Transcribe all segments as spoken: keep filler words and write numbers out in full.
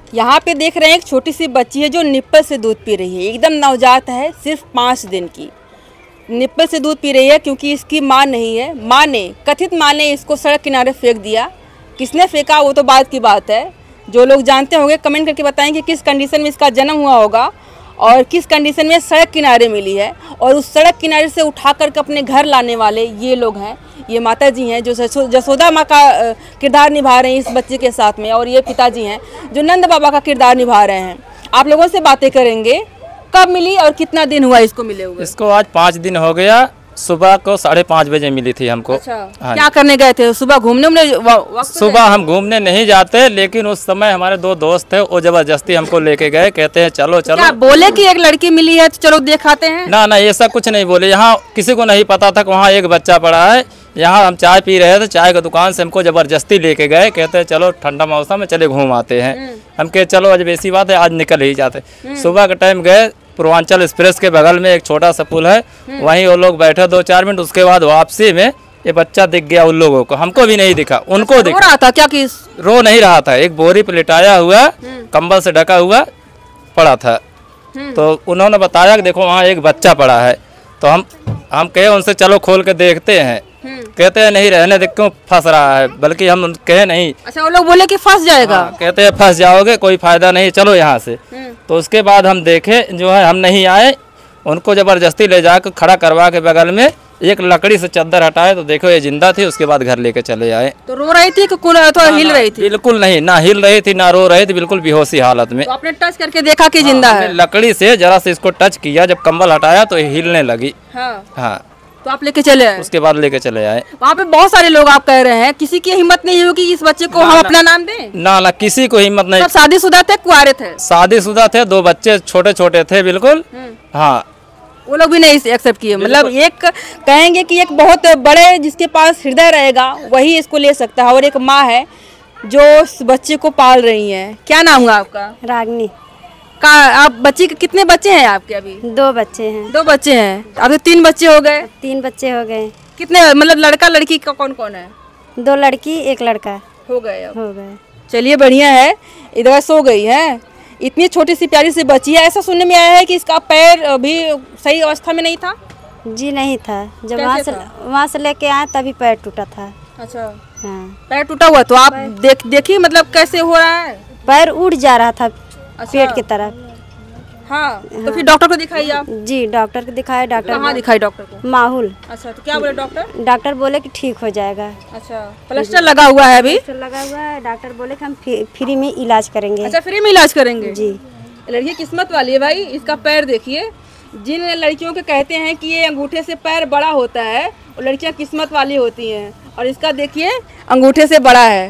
यहाँ पे देख रहे हैं एक छोटी सी बच्ची है जो निप्पल से दूध पी रही है, एकदम नवजात है, सिर्फ पाँच दिन की। निप्पल से दूध पी रही है क्योंकि इसकी माँ नहीं है। माँ ने, कथित माँ ने इसको सड़क किनारे फेंक दिया। किसने फेंका वो तो बाद की बात है। जो लोग जानते होंगे कमेंट करके बताएं कि किस कंडीशन में इसका जन्म हुआ होगा और किस कंडीशन में सड़क किनारे मिली है। और उस सड़क किनारे से उठा करके अपने घर लाने वाले ये लोग हैं, ये माता जी हैं जो जसोदा माँ का किरदार निभा रहे हैं इस बच्चे के साथ में, और ये पिताजी हैं जो नंद बाबा का किरदार निभा रहे हैं। आप लोगों से बातें करेंगे। कब मिली और कितना दिन हुआ इसको मिले हुए? इसको आज पाँच दिन हो गया। सुबह को साढ़े पाँच बजे मिली थी हमको। अच्छा, हाँ, क्या करने गए थे? सुबह घूमने उमने? सुबह हम घूमने नहीं जाते, लेकिन उस समय हमारे दो दोस्त थे, वो जबरदस्ती हमको लेके गए, कहते हैं चलो चलो। क्या बोले कि एक लड़की मिली है तो चलो दिखाते हैं? ना ना, ये सब कुछ नहीं बोले। यहाँ किसी को नहीं पता था कि वहाँ एक बच्चा पड़ा है। यहाँ हम चाय पी रहे थे, चाय की दुकान से हमको जबरदस्ती लेके गए, कहते हैं चलो ठंडा मौसम में चले घूम आते हैं। हम कहे चलो आज वैसी बात है, आज निकल ही जाते। सुबह के टाइम गए, पूर्वांचल एक्सप्रेस के बगल में एक छोटा सा पुल है, वहीं वो लोग बैठे दो चार मिनट। उसके बाद वापसी में ये बच्चा दिख गया उन लोगों को, हमको भी नहीं दिखा, उनको दिखा। रो रहा था क्या? किस रो नहीं रहा था, एक बोरी पे लिटाया हुआ, कंबल से ढका हुआ पड़ा था। तो उन्होंने बताया कि देखो वहाँ एक बच्चा पड़ा है। तो हम हम कहे उनसे चलो खोल के देखते हैं। कहते हैं नहीं, रहने दे, क्यों फंस रहा है, बल्कि हम कहे नहीं। अच्छा, वो लोग बोले कि फंस जाएगा। हाँ, कहते हैं फंस जाओगे, कोई फायदा नहीं, चलो यहाँ से। तो उसके बाद हम देखे जो है, हम नहीं आए, उनको जबरदस्ती ले जाकर खड़ा करवा के बगल में एक लकड़ी से चादर हटाए तो देखो ये जिंदा थी। उसके बाद घर लेके चले आए। तो रो रही थी कि थोड़ा हिल रही थी? बिल्कुल नहीं, ना हिल रही थी ना रो रही थी, बिल्कुल बेहोशी हालत में। तो आपने टच करके देखा कि जिंदा है? लकड़ी से जरा से इसको टच किया, जब कंबल हटाया तो हिलने लगी। हाँ, हाँ। तो आप लेके चले आए? उसके बाद लेके चले आए। वहाँ पे बहुत सारे लोग आप कह रहे हैं, किसी की हिम्मत नहीं हुई कि इस बच्चे को हम अपना नाम दें? ना ना, किसी को हिम्मत नहीं। सब शादीशुदा थे, कुंवारे थे? शादीशुदा थे, दो बच्चे छोटे छोटे थे बिल्कुल। हाँ, वो लोग भी नहीं एक्सेप्ट किए। मतलब एक कहेंगे कि एक बहुत बड़े जिसके पास हृदय रहेगा वही इसको ले सकता है, और एक माँ है जो उस बच्चे को पाल रही है। क्या नाम हुआ आपका? रागनी। का आप बच्चे के कितने बच्चे हैं आपके? अभी दो बच्चे हैं। दो बच्चे हैं, अभी तीन बच्चे हो गए? तीन बच्चे हो गए। कितने, मतलब लड़का लड़की का कौन कौन है? दो लड़की एक लड़का हो गए। हो गए। चलिए बढ़िया है। इधर सो गई है, इतनी छोटी सी प्यारी सी बच्ची है। ऐसा सुनने में आया है कि इसका पैर अभी सही अवस्था में नहीं था? जी नहीं था, जब वहाँ से वहाँ से लेके आए तभी पैर टूटा था। अच्छा, हाँ, पैर टूटा हुआ। तो आप देख देखिए मतलब कैसे हो रहा है? पैर उड़ जा रहा था अच्छा। पेट की तरफ। हाँ, तो फिर डॉक्टर को दिखाइए आप? जी डॉक्टर को दिखाया। डॉक्टर कहाँ दिखाई डॉक्टर को? माहौल। अच्छा, तो क्या बोले डॉक्टर? डॉक्टर बोले कि ठीक हो जाएगा। अच्छा, प्लास्टर लगा हुआ है अभी? प्लास्टर लगा हुआ है। डॉक्टर बोले कि हम फ्री में इलाज करेंगे। अच्छा, फ्री में इलाज करेंगे? जी। लड़की किस्मत वाली है भाई। इसका पैर देखिए। जिन लड़कियों के कहते हैं कि ये अंगूठे से पैर बड़ा होता है, वो लड़कियां किस्मत वाली होती हैं, और इसका देखिए अंगूठे से बड़ा है,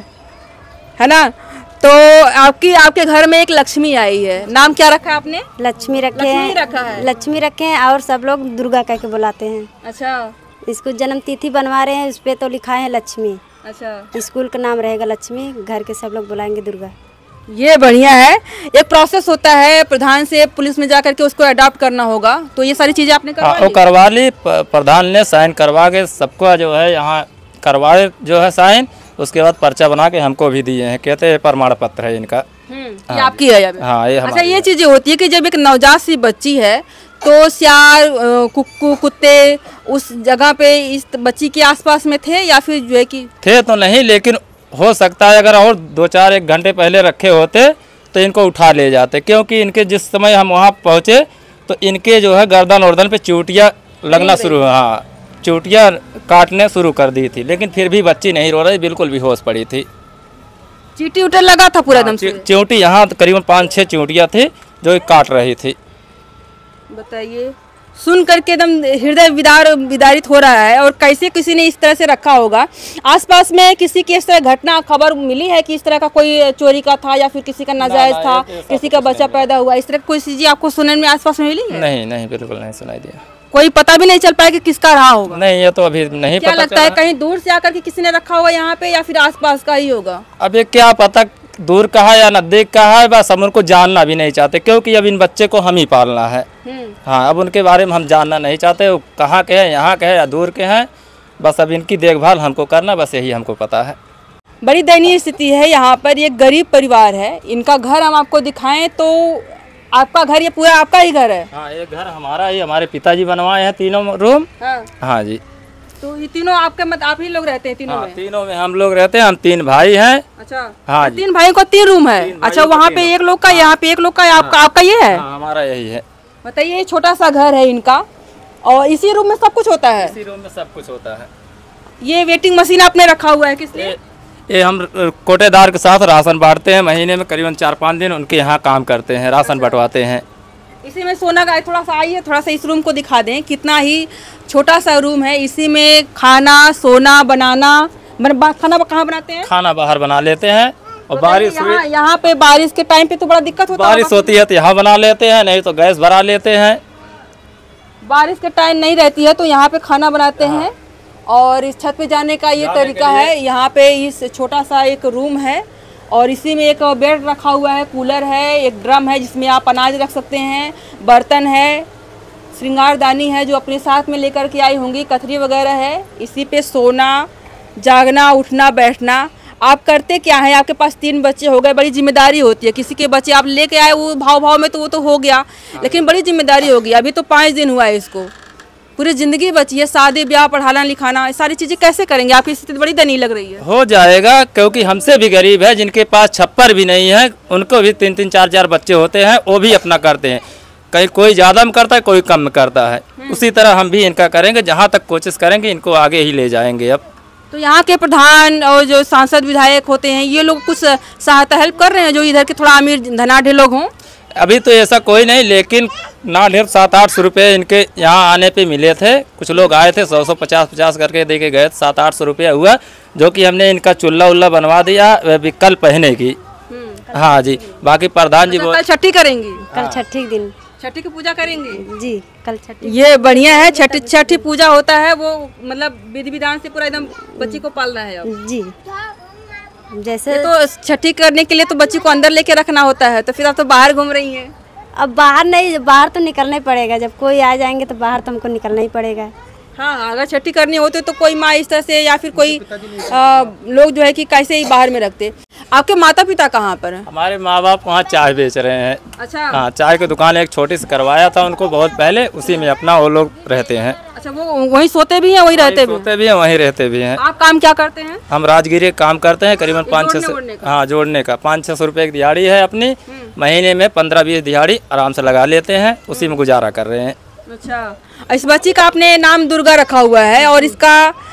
है ना? तो आपकी आपके घर में एक लक्ष्मी आई है। नाम क्या रखा है आपने? लक्ष्मी रखे लक्ष्मी हैं। रखा है? लक्ष्मी रखे हैं, और सब लोग दुर्गा कह के बुलाते हैं। अच्छा। इसको जन्म तिथि बनवा रहे हैं, उस पे तो लिखा है लक्ष्मी। अच्छा। स्कूल का नाम रहेगा लक्ष्मी, घर के सब लोग बुलाएंगे दुर्गा। ये बढ़िया है। एक प्रोसेस होता है, प्रधान से पुलिस में जाकर के उसको अडॉप्ट करना होगा। तो ये सारी चीजें आपने करवा ली? वो करवा ली, प्रधान ने साइन करवा के सबको जो है यहाँ करवाए जो है साइन। उसके बाद पर्चा बना के हमको भी दिए हैं, कहते हैं प्रमाण पत्र है इनका। ये आपकी है? हाँ, ये अच्छा, ये चीजें होती है कि जब एक नवजात सी बच्ची है तो सियार, कुक्कू, कुत्ते उस जगह पे इस बच्ची के आसपास में थे या फिर जो है कि थे तो नहीं, लेकिन हो सकता है अगर और दो चार एक घंटे पहले रखे होते तो इनको उठा ले जाते, क्योंकि इनके जिस समय हम वहाँ पहुँचे तो इनके जो है गर्दन वर्दन पे चूटियाँ लगना शुरू। हाँ, चूटियाँ काटने शुरू कर दी थी, लेकिन फिर भी बच्ची नहीं रो रही, बिल्कुल बेहोश पड़ी थी। चींटी उटर लगा था पूरा एकदम से? चींटी यहाँ करीबन पाँच छः चींटियाँ थी जो काट रही थी। बताइए, सुन करके एकदम हृदय विदार विदारित हो रहा है। और कैसे किसी ने इस तरह से रखा होगा? आसपास में किसी की इस तरह घटना खबर मिली है कि इस तरह का कोई चोरी का था या फिर किसी का नाजायज था, किसी का बच्चा पैदा हुआ, इस तरह कोई चीज़ आपको सुनने में आसपास में मिली है? नहीं नहीं, बिल्कुल नहीं सुनाई दिया। कोई पता भी नहीं चल पाया कि किसका रहा होगा? नहीं, ये तो अभी नहीं क्या पता लगता है कहीं दूर से आकर के किसी ने रखा होगा यहाँ पे, या फिर आसपास का ही होगा? अब ये क्या पता दूर का है या नजदीक का है, बस हम उनको जानना भी नहीं चाहते, क्योंकि अब इन बच्चे को हम ही पालना है। हाँ, अब उनके बारे में हम जानना नहीं चाहते, वो कहाँ के हैं, यहाँ के हैं या दूर के हैं, बस अब इनकी देखभाल हमको करना, बस यही हमको पता है। बड़ी दयनीय स्थिति है यहाँ पर। ये गरीब परिवार है, इनका घर हम आपको दिखाएं तो आपका घर ये पूरा आपका ही घर है? हाँ, ये घर हमारा ही, हमारे पिताजी बनवाए हैं तीनों रूम। हाँ, हाँ जी। तो ये तीनों आपके मत आप ही लोग रहते हैं तीनों हाँ, में? तीनों में हम लोग रहते हैं, हम तीन भाई हैं। अच्छा, हाँ तो तीन भाइयों का तीन रूम है? अच्छा, वहाँ पे एक लोग का, यहाँ पे एक लोग का, आपका आपका ये है? हाँ, हमारा यही है। बताइए, ये छोटा सा घर है इनका और इसी रूम में सब कुछ होता है? इसी रूम में सब कुछ होता है। ये वेटिंग मशीन आपने रखा हुआ है किसने? ये हम कोटेदार के साथ राशन बांटते हैं, महीने में करीबन चार पाँच दिन उनके यहाँ काम करते हैं, राशन बंटवाते हैं। इसी में सोना का, थोड़ा सा आइए, थोड़ा सा इस रूम को दिखा दें, कितना ही छोटा सा रूम है। इसी में खाना, सोना बनाना, बन, खाना कहाँ बनाते हैं? खाना बाहर बना लेते हैं। और बारिश यहाँ यहाँ पे बारिश के टाइम पे तो बड़ा दिक्कत होता है। बारिश होती है तो यहाँ बना लेते हैं, नहीं तो गैस भरा लेते हैं। बारिश के टाइम नहीं रहती है तो यहाँ पे खाना बनाते हैं। और इस छत पे जाने का ये तरीका है। यहाँ पे इस छोटा सा एक रूम है और इसी में एक बेड रखा हुआ है, कूलर है, एक ड्रम है जिसमें आप अनाज रख सकते हैं, बर्तन है, श्रृंगारदानी है जो अपने साथ में लेकर के आई होंगी, कथरी वगैरह है। इसी पे सोना, जागना, उठना, बैठना। आप करते क्या है? आपके पास तीन बच्चे हो गए, बड़ी जिम्मेदारी होती है। किसी के बच्चे आप लेके आए वो भाव भाव में तो वो तो हो गया, लेकिन बड़ी जिम्मेदारी होगी। अभी तो पाँच दिन हुआ है इसको, पूरी जिंदगी बची है। शादी ब्याह, पढ़ाना लिखाना, सारी चीजें कैसे करेंगे? आपकी स्थिति बड़ी दयनीय लग रही है। हो जाएगा, क्योंकि हमसे भी गरीब है, जिनके पास छप्पर भी नहीं है, उनको भी तीन तीन चार चार बच्चे होते हैं, वो भी अपना करते हैं। कहीं कोई ज़्यादा में करता है, कोई कम में करता है। उसी तरह हम भी इनका करेंगे, जहाँ तक कोशिश करेंगे इनको आगे ही ले जाएंगे। अब तो यहाँ के प्रधान और जो सांसद विधायक होते हैं, ये लोग कुछ सहायता हेल्प कर रहे हैं जो इधर के थोड़ा अमीर धनाढ़ लोग हों? अभी तो ऐसा कोई नहीं, लेकिन ना ढेर सात आठ सौ रुपये इनके यहाँ आने पे मिले थे। कुछ लोग आए थे, सौ सौ पचास पचास करके दे के गए, सात आठ सौ रुपया हुआ, जो कि हमने इनका चूल्हा उल्ला बनवा दिया भी कल पहने की। हाँ जी, बाकी प्रधान जी कल छठी करेंगी? कल छठी दिन छठी की पूजा करेंगी जी? कल छठी। ये बढ़िया है, छठी छठी पूजा होता है वो, मतलब विधि विधान से पूरा एकदम बच्ची को पालना है अब। जी, जैसे तो छठी करने के लिए तो बच्ची को अंदर लेके रखना होता है, तो फिर आप तो बाहर घूम रही हैं। अब बाहर नहीं, बाहर तो निकलना ही पड़ेगा। जब कोई आ जाएंगे तो बाहर तो हमको निकलना ही पड़ेगा। हाँ, अगर छठी करनी होती तो कोई माँ इस तरह से या फिर कोई आ, लोग जो है कि कैसे ही बाहर में रखते। आपके माता पिता कहाँ पर हैं? हमारे माँ बाप वहाँ चाय बेच रहे हैं। अच्छा। हाँ, चाय की दुकान एक छोटी सी करवाया था उनको बहुत पहले, उसी में अपना वो लोग रहते हैं। अच्छा, वो वहीं सोते भी हैं, वहीं रहते भी सोते भी हैं, वहीं रहते भी हैं। आप काम क्या करते हैं? हम राजगिरी काम करते हैं, करीबन पाँच छः सौ। हाँ, जोड़ने का पाँच छः सौ रुपये की दिहाड़ी है अपनी, महीने में पंद्रह बीस दिहाड़ी आराम से लगा लेते हैं, उसी में गुजारा कर रहे हैं। अच्छा, इस बच्ची का आपने नाम दुर्गा रखा हुआ है और इसका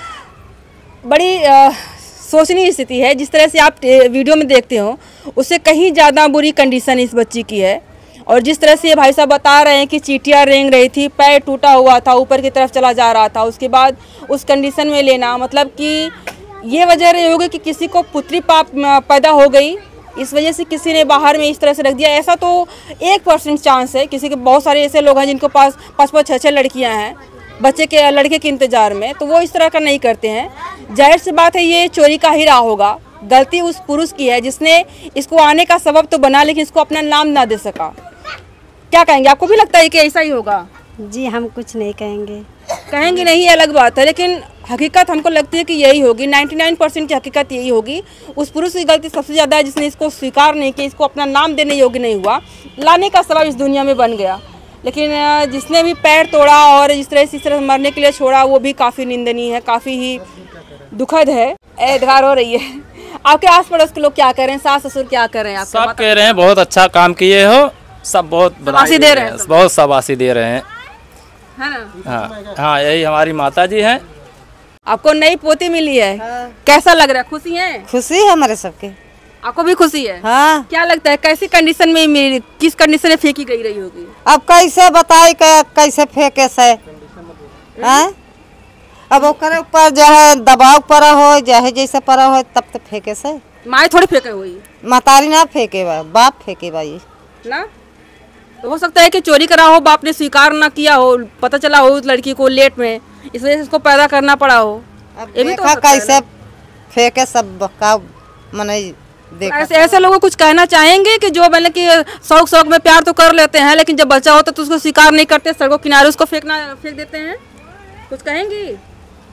बड़ी आ, सोचनीय स्थिति है। जिस तरह से आप वीडियो में देखते हो उससे कहीं ज़्यादा बुरी कंडीशन इस बच्ची की है। और जिस तरह से ये भाई साहब बता रहे हैं कि चींटियाँ रेंग रही थी, पैर टूटा हुआ था, ऊपर की तरफ चला जा रहा था, उसके बाद उस कंडीशन में लेना, मतलब कि ये वजह रही होगी कि किसी को पुत्री पाप पैदा हो गई, इस वजह से किसी ने बाहर में इस तरह से रख दिया। ऐसा तो एक परसेंट चांस है, किसी के बहुत सारे ऐसे लोग हैं जिनको पास पाँच पाँच छः छः लड़कियाँ हैं बच्चे के लड़के के इंतज़ार में, तो वो इस तरह का नहीं करते हैं। जाहिर सी बात है ये चोरी का ही रहा होगा। गलती उस पुरुष की है जिसने इसको आने का सबब तो बना, लेकिन इसको अपना नाम ना दे सका। क्या कहेंगे? आपको भी लगता है कि ऐसा ही होगा? जी, हम कुछ नहीं कहेंगे। कहेंगे नहीं, अलग बात है, लेकिन हकीकत हमको लगती है कि यही होगी। निन्यानवे परसेंट की हकीकत यही होगी। उस पुरुष की गलती सबसे ज़्यादा है जिसने इसको स्वीकार नहीं किया, इसको अपना नाम देने योग्य नहीं हुआ, लाने का सबब इस दुनिया में बन गया। लेकिन जिसने भी पैर तोड़ा और इस तरह से इस तरह मरने के लिए छोड़ा, वो भी काफ़ी निंदनीय है, काफ़ी ही दुखद है। एदगार हो रही है। आपके आस पड़ोस के लोग क्या कर रहे हैं? सास ससुर क्या कर रहे हैं? सब कह रहे हैं बहुत अच्छा काम किए हो, सब बहुत शाबाशी दे रहे हैं, बहुत शाबाशी दे रहे हैं, है ना? हाँ हाँ, यही हमारी माता जी हैं। आपको नई पोती मिली है, हाँ। कैसा लग रहा है? खुशी है? खुशी है हमारे सबके। आपको भी खुशी है? हाँ। क्या लगता है कैसी कंडीशन में मिली, किस कंडीशन में फेंकी गई रही होगी? अब कैसे बताई कैसे फेंके से, हैं? अब ओकरे ऊपर जो है दबाव पड़ा हो, चाहे जैसे पड़ा हो, तब तो फेंके से। माए थोड़ी फेंके हुई, महतारी ना फेंके बा, बाप फेंके भाई ना। तो हो सकता है कि चोरी करा हो, बाप ने स्वीकार ना किया हो, पता चला हो उस लड़की को लेट में, इस वजह से इसको पैदा करना पड़ा हो। अब ये भी तो कैसे फेंके सब का मने देखा। ऐसे ऐसे लोगों को कुछ कहना चाहेंगे कि जो मतलब कि शौक शौक में प्यार तो कर लेते हैं, लेकिन जब बच्चा होता तो उसको स्वीकार नहीं करते, सड़कों किनारे उसको फेंकना फेंक देते हैं, कुछ कहेंगी?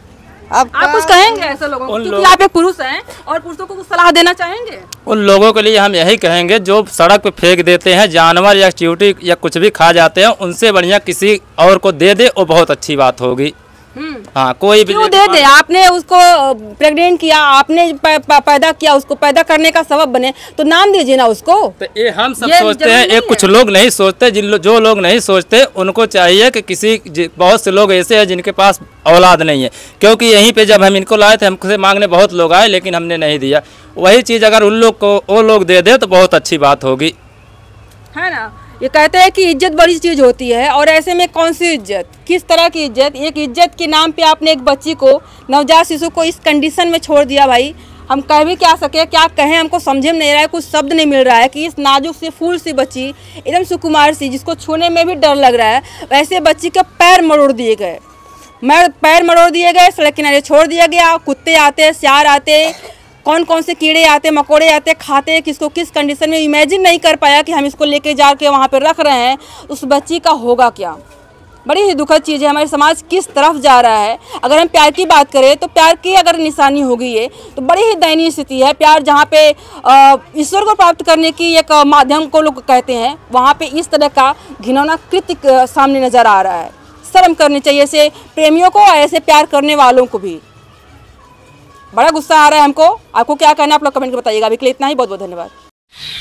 अब आप कुछ कहेंगे ऐसे लोगों को, क्योंकि आप एक पुरुष हैं और पुरुषों को कुछ सलाह देना चाहेंगे? उन लोगों के लिए हम यही कहेंगे जो सड़क पे फेंक देते हैं, जानवर या चींटी या कुछ भी खा जाते हैं, उनसे बढ़िया किसी और को दे दे, वो बहुत अच्छी बात होगी। हाँ, कोई भी क्यों दे दे? आपने उसको प्रेग्नेंट किया, आपने प, प, पैदा किया, उसको पैदा करने का सबब बने, तो नाम दीजिए ना उसको। तो ये हम सब सोचते हैं, एक कुछ लोग नहीं सोचते। जिन लो, जो लोग नहीं सोचते उनको चाहिए कि किसी, बहुत से लोग ऐसे हैं जिनके पास औलाद नहीं है, क्योंकि यहीं पे जब हम इनको लाए थे हमसे मांगने बहुत लोग आए, लेकिन हमने नहीं दिया। वही चीज़ अगर उन लोग को वो लोग दे दे तो बहुत अच्छी बात होगी, है ना। ये कहते हैं कि इज्जत बड़ी चीज़ होती है, और ऐसे में कौन सी इज्जत, किस तरह की इज्जत? एक इज्जत के नाम पे आपने एक बच्ची को, नवजात शिशु को इस कंडीशन में छोड़ दिया। भाई हम कह भी क्या सके, क्या कहें, हमको समझे में नहीं रहा है, कुछ शब्द नहीं मिल रहा है कि इस नाजुक सी फूल सी बच्ची, एकदम सुकुमार सी, जिसको छूने में भी डर लग रहा है, वैसे बच्ची का पैर मरोड़ दिए गए, मैं पैर मरोड़ दिए गए, सड़क किनारे छोड़ दिया गया। कुत्ते आते, सियार आते, कौन कौन से कीड़े आते, मकोड़े आते, खाते, किसको किस कंडीशन में, इमेजिन नहीं कर पाया कि हम इसको लेके जाके वहाँ पे रख रहे हैं, उस बच्ची का होगा क्या। बड़ी ही दुखद चीज़ है, हमारे समाज किस तरफ जा रहा है। अगर हम प्यार की बात करें तो प्यार की अगर निशानी हो गई है तो बड़ी ही दयनीय स्थिति है। प्यार जहाँ पे ईश्वर को प्राप्त करने की एक माध्यम को लोग कहते हैं, वहाँ पे इस तरह का घिनौना कृत्य सामने नज़र आ रहा है। शर्म करनी चाहिए ऐसे प्रेमियों को और ऐसे प्यार करने वालों को भी। बड़ा गुस्सा आ रहा है हमको। आपको क्या कहना है आप लोग कमेंट में बताइएगा। अभी के लिए इतना ही, बहुत बहुत धन्यवाद।